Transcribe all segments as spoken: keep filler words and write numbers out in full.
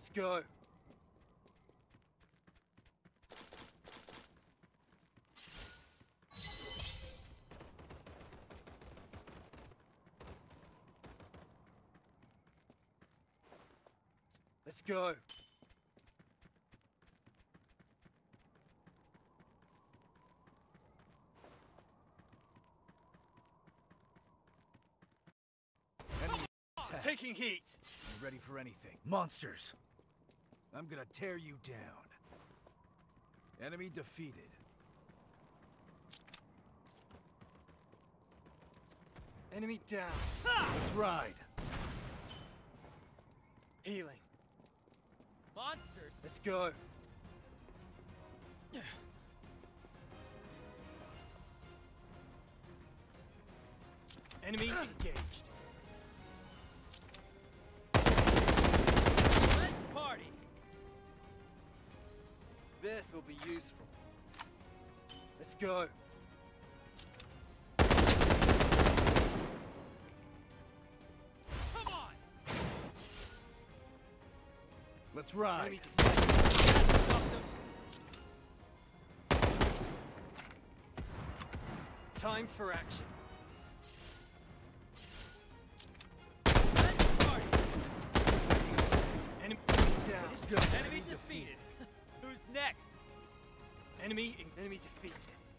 Let's go. Let's go. Enemy attack. Taking heat. You ready for anything? Monsters! I'm gonna tear you down. Enemy defeated. Enemy down. Let's ride. Healing. Monsters! Let's go. Enemy engaged. Let's party! This'll be useful. Let's go. Come on! Let's ride. Enemy defeated. Stopped him. Time for action. Let's party! Enemy down. Let's go. Enemy defeated. Who's next? Enemy enemy defeated.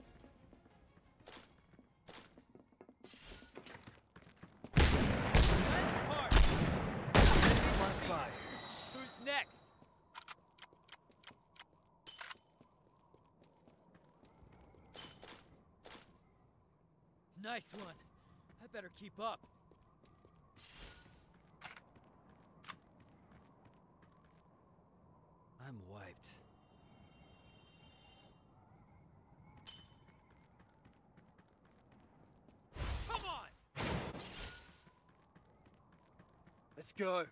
Let's party! I'm on fire. Who's next? Nice one. I better keep up. I'm wiped. Come on! Let's go.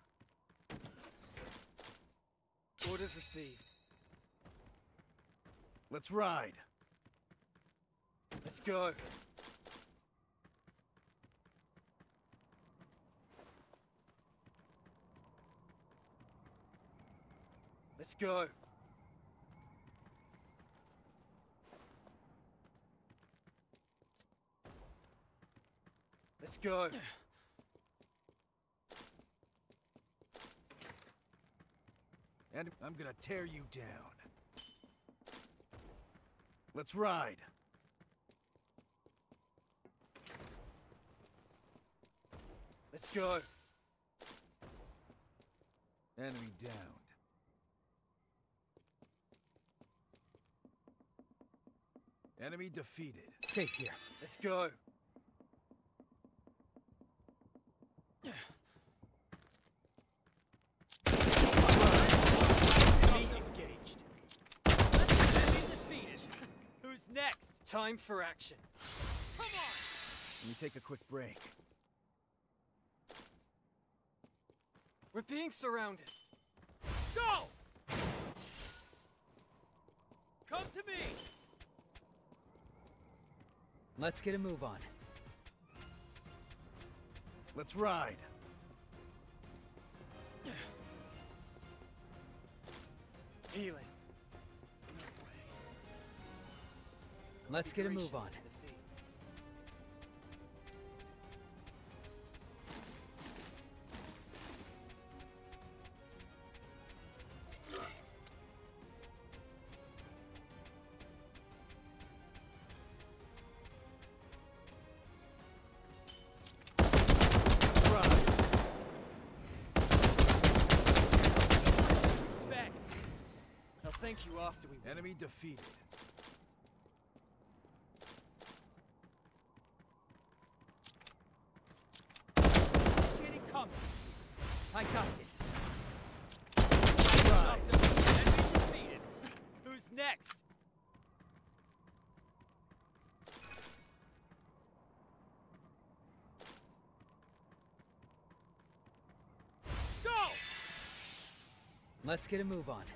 Orders received. Let's ride. Let's go. Let's go. Let's go. And I'm gonna tear you down. Let's ride. Let's go. Enemy downed. Enemy defeated. Safe here. Let's go. Enemy engaged. Enemy defeated. Who's next? Time for action. Come on! Let me take a quick break. We're being surrounded. Go! Come to me! Let's get a move on. Let's ride. Healing. Let's get a move on. Respect! I'll thank you after we win. Enemy defeated. Initiating combat. I got this. Ride. Stopped him. Enemy defeated. Who's next? Go! Let's get a move on.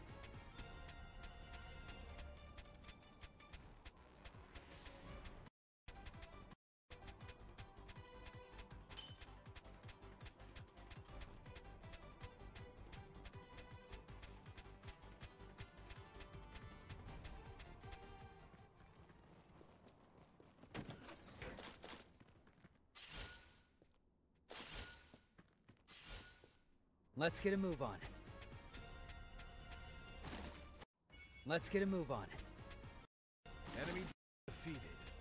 Let's get a move on. Let's get a move on. Enemy defeated.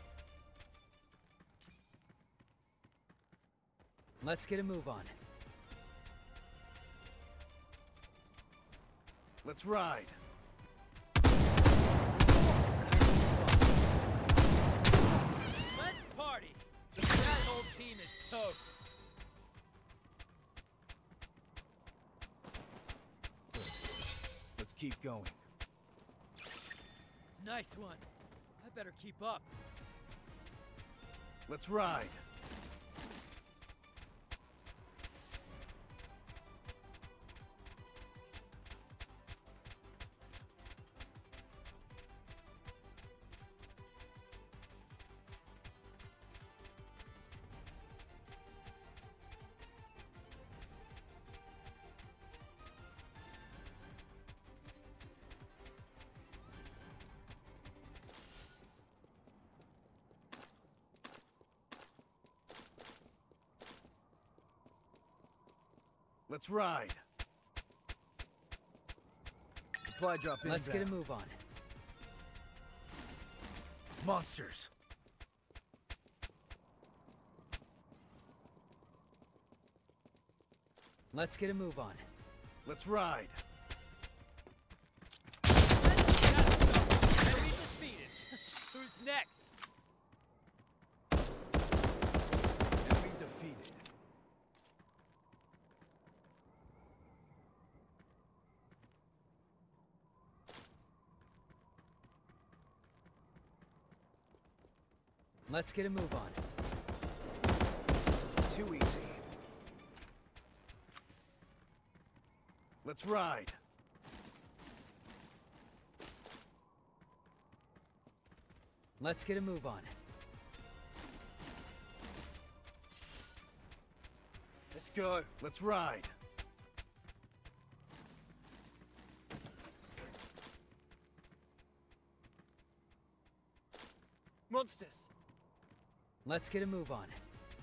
Let's get a move on. Let's ride. Let's party! That whole team is toast. Let's keep going. Nice one. I better keep up. Let's ride. Let's ride. Supply drop inbound. Let's get a move on. Monsters. Let's get a move on. Let's ride. Enemy defeated. Who's next? Enemy defeated. Let's get a move on. Too easy. Let's ride. Let's get a move on. Let's go. Let's ride. Monsters. Let's get a move on.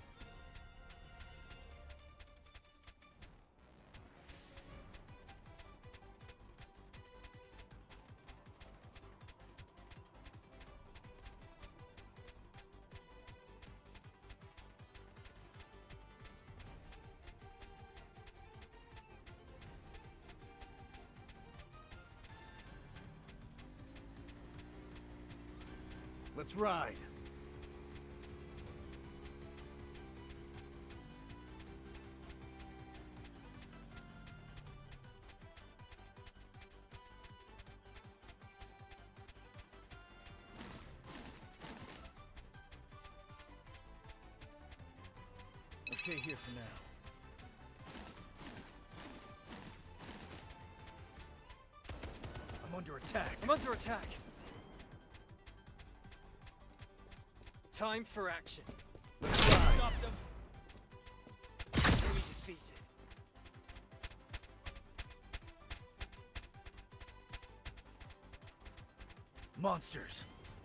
Let's ride. Okay, here for now. I'm under attack. I'm under attack. Time for action. Let's ride. Stopped him. Enemy defeated. Monsters.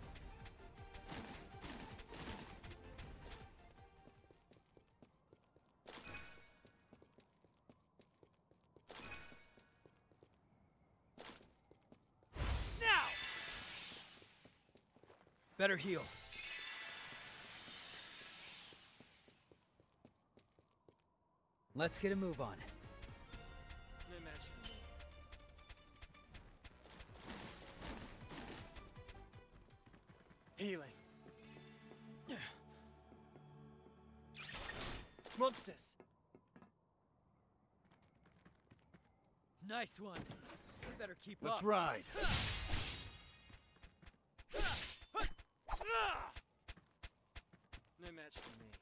Now! Better heal. Let's get a move on. No match for me. Healing. Monsters. Nice one. We better keep Let's up. ride. No match for me.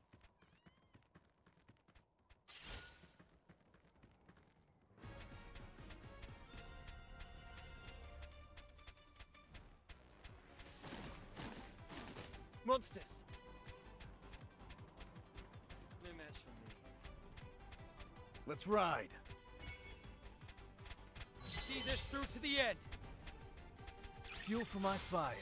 Monsters. No match for me. Let's ride. See this through to the end. Fuel for my fire.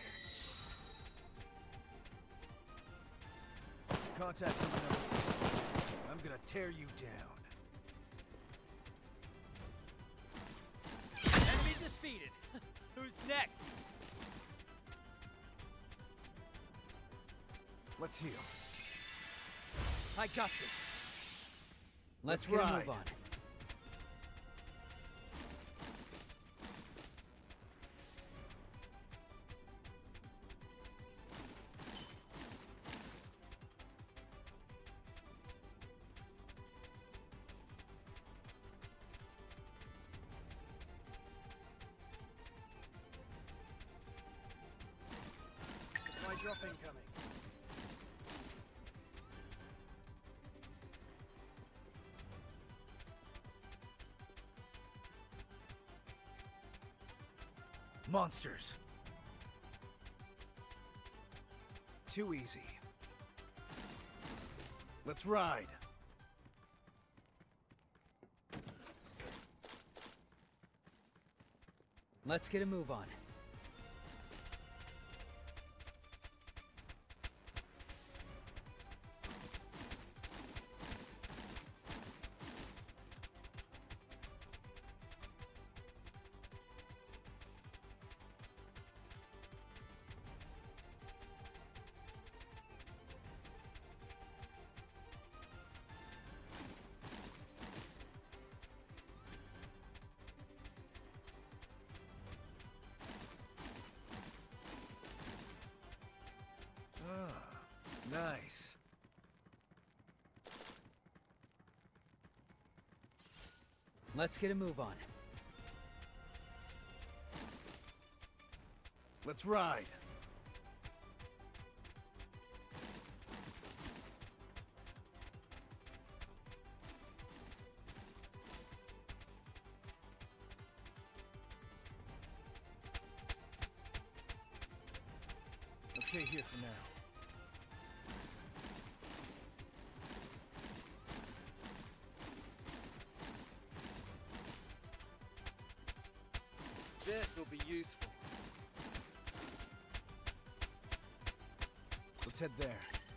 Contact with another team. I'm gonna tear you down. next? Let's heal. I got this. Let's, Let's get a ride. move on. Supply drop incoming. Monsters. Too easy. Let's ride. Let's get a move on. Ah, nice. Let's get a move on. Let's ride. Okay, here for now. This will be useful. Let's head there.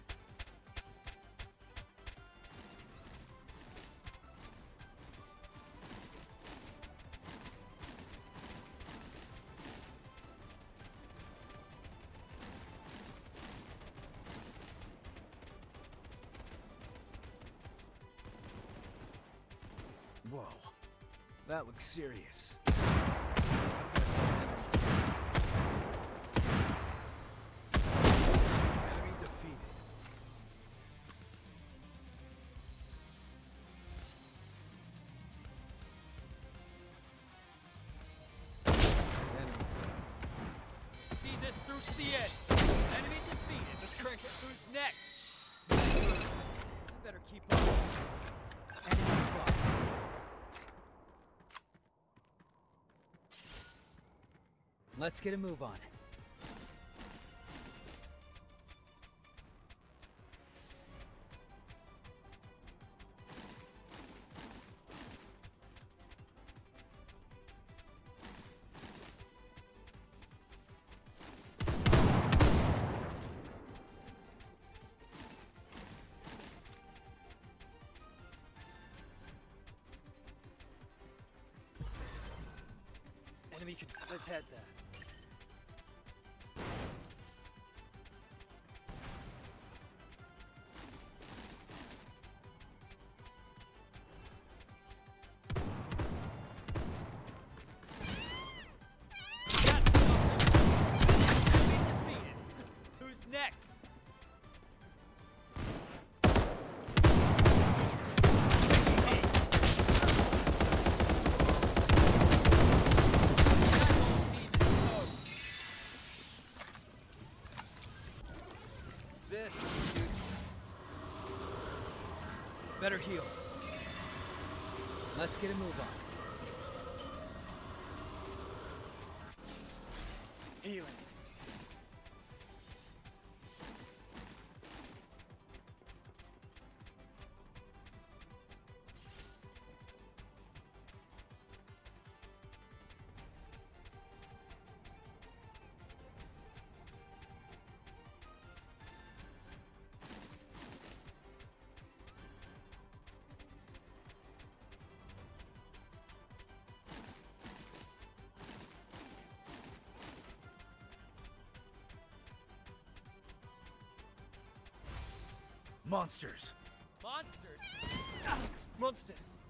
Whoa, that looks serious. Enemy defeated. Enemy down. See this through to the end. Enemy defeated. Let's crank it. Who's next? You better keep up. Enemy spot. Let's get a move on. Enemy can. Let's head there. Got something. Enemy defeated. Who's next? This will be useful. Better heal. Let's get a move on. Healing. Monsters. Monsters? Monsters!